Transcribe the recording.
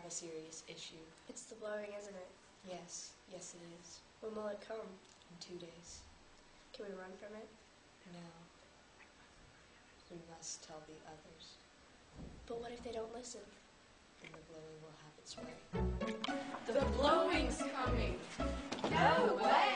a serious issue. It's the blowing, isn't it? Yes, yes it is. When will it come? In 2 days. Can we run from it? No. We must tell the others. But what if they don't listen? Then the blowing will have its way. The blowing's coming. No way!